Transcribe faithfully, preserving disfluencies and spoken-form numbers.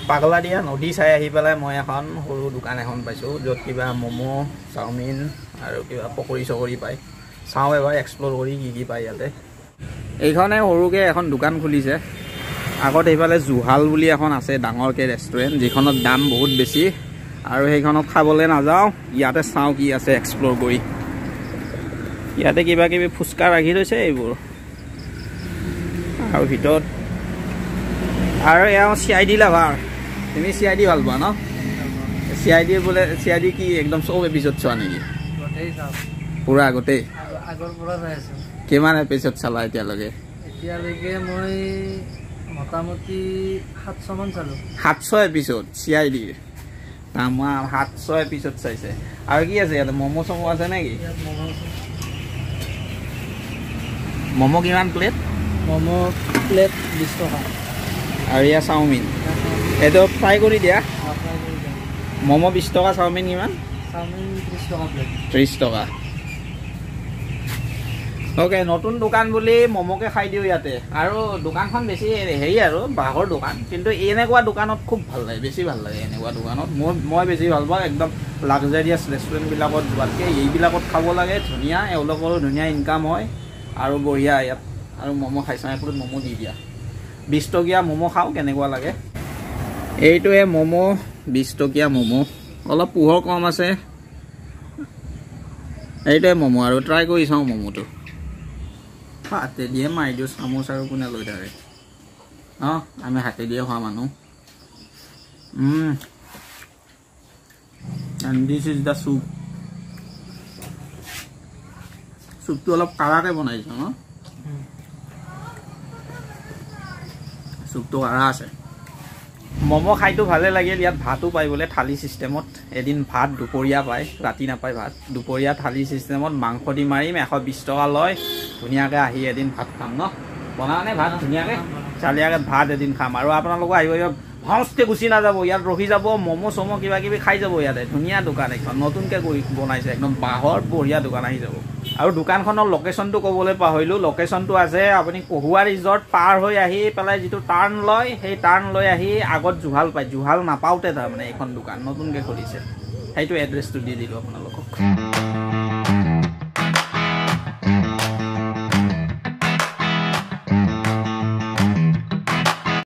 পাগলা দিয়া নদী চাই আহি পেলাই মই এখন সৰু দোকান এখন পাইছোঁ য'ত কিবা ম'ম' চাওমিন আৰু কিবা পকৰি চকৰি পায় চাওঁ এবাৰ এক্সপ্ল'ৰ কৰি কি কি পায় ইয়াতে এইখনে সৰুকৈ এখন দোকান খুলিছে আগত এইফালে জুহাল বুলি এখন আছে ডাঙৰকৈ ৰেষ্টুৰেণ্ট যিখনত দাম বহুত বেছি আৰু সেইখনত খাবলৈ নাযাওঁ ইয়াতে চাওঁ কি আছে এক্সপ্ল'ৰ কৰি ইয়াতে কিবা কিবি ফুচকা ৰাখি থৈছে এইবোৰ আৰু ভিতৰত আৰু এওঁ চি আই ডি লাভাৰ তুমি চি আই ডি ভাল পোৱা ন চি আই ডি বোলে চি আই ডি কি একদম চব এপিছ'ড চোৱা নেকি পুৰা গোটেই কিমান এপিছ'ড চালা এতিয়ালৈকে এতিয়ালৈকে মই মোটামুটি সাতশ মান চালোঁ সাতশ এপিছ'ড চি আই ডিৰ আমাৰ সাতশ এপিছ'ড চাইছে আৰু কি আছে ইয়াতে ম'ম' চম' আছে নেকি ম'ম' কিমান প্লেট ম'ম' প্লেট বিছ টকা আৰু ইয়াৰ চাওমিন এইটো ফ্ৰাই কৰি দিয়া ম'ম' বিছ টকা চাওমিন কিমান চাওমিন ত্ৰিছ টকা প্লেট ত্ৰিছ টকা অ'কে নতুন দোকান বুলি ম'ম'কে খাই দিওঁ ইয়াতে আৰু দোকানখন বেছি হেৰি আৰু বাঁহৰ দোকান কিন্তু এনেকুৱা দোকানত খুব ভাল লাগে বেছি ভাল লাগে এনেকুৱা দোকানত মই মই বেছি ভাল পাওঁ একদম লাক্সাৰিয়াছ ৰেষ্টুৰেণ্টবিলাকত যোৱাতকৈ এইবিলাকত খাব লাগে ধুনীয়া এওঁলোকৰো ধুনীয়া ইনকাম হয় আৰু বঢ়িয়া ইয়াত আৰু ম'ম' খাইছোঁ এইটোত ম'ম' দি দিয়া বিছ টকীয়া ম'ম' খাওঁ কেনেকুৱা লাগে এইটোৱে ম'ম' বিছ টকীয়া ম'ম' অলপ পোহৰ কম আছে এইটোৱে ম'ম' আৰু ট্ৰাই কৰি চাওঁ ম'ম'টো হাতে দিয়ে মাৰি দিওঁ চামুচ আৰু কোনে লৈ থাকে অঁ আমি হাতে দিয়ে খোৱা মানুহ and this is the soup চুপটো অলপ কাৰাকৈ বনাইছোঁ ন চুপটো কাৰা আছে ম'ম' খাইতো ভালে লাগিল ইয়াত ভাতো পায় বোলে থালি চিষ্টেমত এদিন ভাত দুপৰীয়া পায় ৰাতি নাপায় ভাত দুপৰীয়া থালি চিষ্টেমত মাংস দি মাৰিম এশ বিছ টকা লয় ধুনীয়াকৈ আহি এদিন ভাত খাম ন বনাওঁনে ভাত ধুনীয়াকৈ চালিয়াকৈ ভাত এদিন খাম আৰু আপোনালোকক আহিব ভাউচকৈ গুচি নাযাব ইয়াত ৰখি যাব ম'ম' চম' কিবা কিবি খাই যাব ইয়াতে ধুনীয়া দোকান এখন নতুনকৈ কৰি বনাইছে একদম বাঁহৰ বঢ়িয়া দোকান আহি যাব আৰু দোকানখনৰ লোকেশ্যনটো ক'বলৈ পাহৰিলোঁ লোকেশ্যনটো আছে আপুনি কহুৱা ৰিজৰ্ট পাৰ হৈ আহি পেলাই যিটো টাৰ্ণ লয় সেই টাৰ্ণ লৈ আহি আগত জুহাল পায় জুহাল নাপাওঁতে তাৰমানে এইখন দোকান নতুনকৈ খুলিছে সেইটো এড্ৰেছটো দি দিলোঁ আপোনালোকক